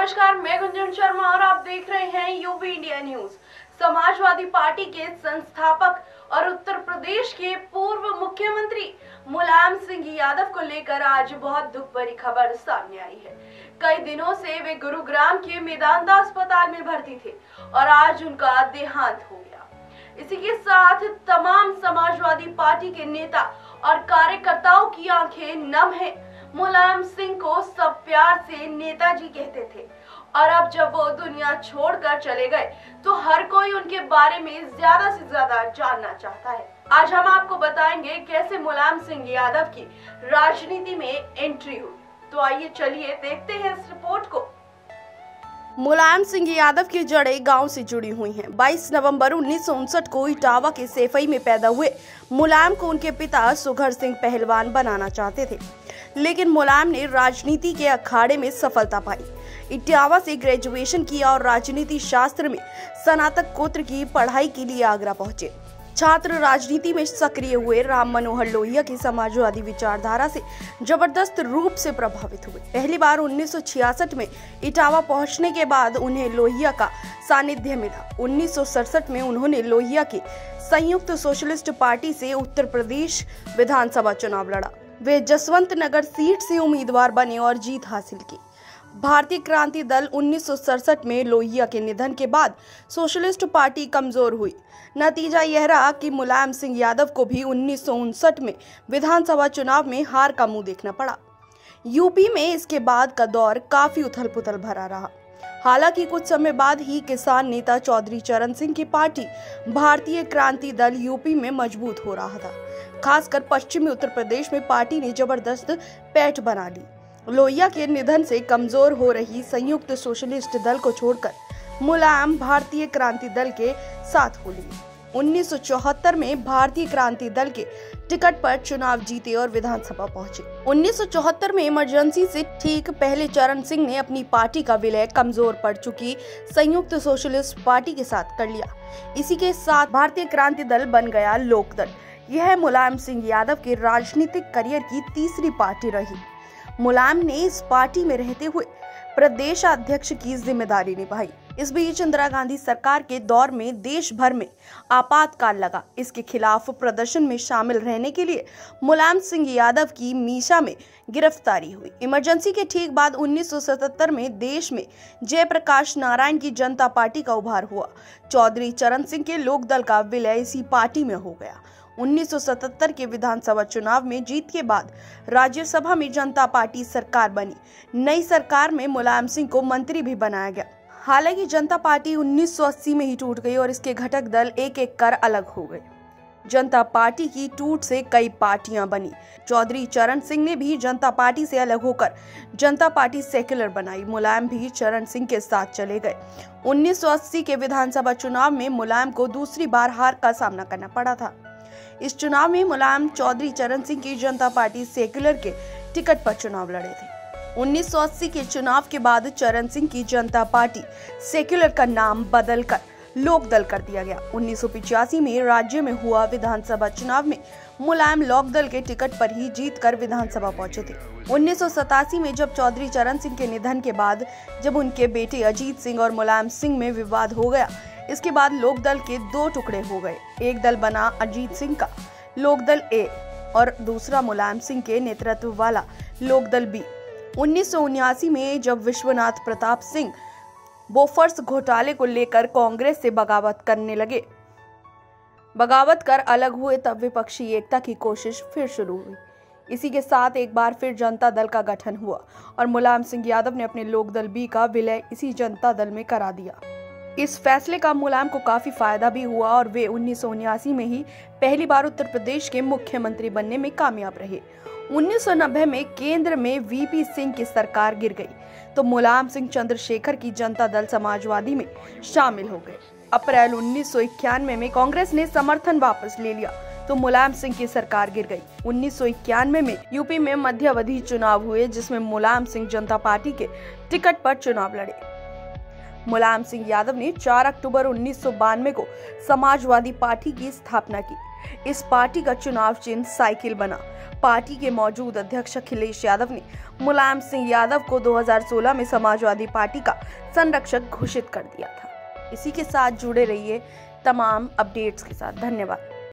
नमस्कार, मैं गुंजन शर्मा और आप देख रहे हैं UP India news. Samajwadi party के संस्थापक और उत्तर प्रदेश के पूर्व मुख्यमंत्री मुलायम सिंह यादव को लेकर आज बहुत दुख भरी खबर सामने आई है। कई दिनों से वे गुरुग्राम के मेदांता अस्पताल में भर्ती थे और आज उनका देहांत हो गया। इसी के साथ तमाम समाजवादी पार्टी के नेता और कार्यकर्ताओं की आंखें नम हैं। मुलायम सिंह को सब प्यार से नेताजी कहते थे और अब जब वो दुनिया छोड़कर चले गए तो हर कोई उनके बारे में ज्यादा से ज्यादा जानना चाहता है। आज हम आपको बताएंगे कैसे मुलायम सिंह यादव की राजनीति में एंट्री हुई। तो आइए चलिए देखते हैं इस रिपोर्ट को। मुलायम सिंह यादव की जड़ें गांव से जुड़ी हुई हैं। 22 नवंबर 1959 को इटावा के सेफई में पैदा हुए मुलायम को उनके पिता सुघर सिंह पहलवान बनाना चाहते थे, लेकिन मुलायम ने राजनीति के अखाड़े में सफलता पाई। इटावा से ग्रेजुएशन किया और राजनीति शास्त्र में स्नातकोत्तर की पढ़ाई के लिए आगरा पहुंचे। छात्र राजनीति में सक्रिय हुए राम मनोहर लोहिया की समाजवादी विचारधारा से जबरदस्त रूप से प्रभावित हुए। पहली बार 1966 में इटावा पहुंचने के बाद उन्हें लोहिया का सानिध्य मिला। 1967 में उन्होंने लोहिया की संयुक्त सोशलिस्ट पार्टी से उत्तर प्रदेश विधानसभा चुनाव लड़ा। वे जसवंत नगर सीट से उम्मीदवार बने और जीत हासिल की। भारतीय क्रांति दल 1967 में लोहिया के निधन के बाद सोशलिस्ट पार्टी कमजोर हुई। नतीजा यह रहा कि मुलायम सिंह यादव को भी 1959 में विधानसभा चुनाव में हार का मुंह देखना पड़ा। यूपी में इसके बाद का दौर काफी उथल पुथल भरा रहा। हालांकि कुछ समय बाद ही किसान नेता चौधरी चरण सिंह की पार्टी भारतीय क्रांति दल यूपी में मजबूत हो रहा था। खासकर पश्चिमी उत्तर प्रदेश में पार्टी ने जबरदस्त पैठ बना ली। लोहिया के निधन से कमजोर हो रही संयुक्त सोशलिस्ट दल को छोड़कर मुलायम भारतीय क्रांति दल के साथ हो लिए। 1974 में भारतीय क्रांति दल के टिकट पर चुनाव जीते और विधानसभा पहुंचे। 1974 में इमरजेंसी से ठीक पहले चरण सिंह ने अपनी पार्टी का विलय कमजोर पड़ चुकी संयुक्त सोशलिस्ट पार्टी के साथ कर लिया। इसी के साथ भारतीय क्रांति दल बन गया लोकदल। यह मुलायम सिंह यादव के राजनीतिक करियर की तीसरी पार्टी रही। मुलायम ने इस पार्टी में रहते हुए प्रदेश अध्यक्ष की जिम्मेदारी निभाई। इस बीच इंदिरा गांधी सरकार के दौर में देश भर में आपातकाल लगा। इसके खिलाफ प्रदर्शन में शामिल रहने के लिए मुलायम सिंह यादव की मीशा में गिरफ्तारी हुई। इमरजेंसी के ठीक बाद 1977 में देश में जयप्रकाश नारायण की जनता पार्टी का उभार हुआ। चौधरी चरण सिंह के लोकदल का विलय इसी पार्टी में हो गया। 1977 के विधानसभा चुनाव में जीत के बाद राज्यसभा में जनता पार्टी सरकार बनी। नई सरकार में मुलायम सिंह को मंत्री भी बनाया गया। हालांकि जनता पार्टी 1980 में ही टूट गई और इसके घटक दल एक एक कर अलग हो गए। जनता पार्टी की टूट से कई पार्टियां बनी। चौधरी चरण सिंह ने भी जनता पार्टी से अलग होकर जनता पार्टी सेक्युलर बनाई। मुलायम भी चरण सिंह के साथ चले गए। 1980 के विधानसभा चुनाव में मुलायम को दूसरी बार हार का सामना करना पड़ा था। इस चुनाव में मुलायम चौधरी चरण सिंह की जनता पार्टी सेक्युलर के टिकट पर चुनाव लड़े थे। 1980 के चुनाव के बाद चरण सिंह की जनता पार्टी सेक्युलर का नाम बदलकर लोकदल कर दिया गया। 1985 में राज्य में हुआ विधानसभा चुनाव में मुलायम लोकदल के टिकट पर ही जीतकर विधानसभा पहुंचे थे। 1987 में जब चौधरी चरण सिंह के निधन के बाद जब उनके बेटे अजीत सिंह और मुलायम सिंह में विवाद हो गया, इसके बाद लोकदल के दो टुकड़े हो गए। एक दल बना अजीत सिंह का लोकदल ए और दूसरा मुलायम सिंह के नेतृत्व वाला लोकदल बी। 1979 में जब विश्वनाथ प्रताप सिंह बोफर्स घोटाले को लेकर कांग्रेस से बगावत करने लगे, बगावत कर अलग हुए, तब विपक्षी एकता की कोशिश फिर शुरू हुई। इसी के साथ एक बार फिर जनता दल का गठन हुआ और मुलायम सिंह यादव ने अपने लोकदल बी का विलय इसी जनता दल में करा दिया। इस फैसले का मुलायम को काफी फायदा भी हुआ और वे 1979 में ही पहली बार उत्तर प्रदेश के मुख्यमंत्री बनने में कामयाब रहे। 1990 में केंद्र में वीपी सिंह की सरकार गिर गई तो मुलायम सिंह चंद्रशेखर की जनता दल समाजवादी में शामिल हो गए। अप्रैल 1991 में कांग्रेस ने समर्थन वापस ले लिया तो मुलायम सिंह की सरकार गिर गई। 1991 में यूपी में मध्यावधि चुनाव हुए जिसमें मुलायम सिंह जनता पार्टी के टिकट पर चुनाव लड़े। मुलायम सिंह यादव ने 4 अक्टूबर 1992 को समाजवादी पार्टी की स्थापना की। इस पार्टी का चुनाव चिन्ह साइकिल बना। पार्टी के मौजूद अध्यक्ष अखिलेश यादव ने मुलायम सिंह यादव को 2016 में समाजवादी पार्टी का संरक्षक घोषित कर दिया था। इसी के साथ जुड़े रहिए तमाम अपडेट्स के साथ। धन्यवाद।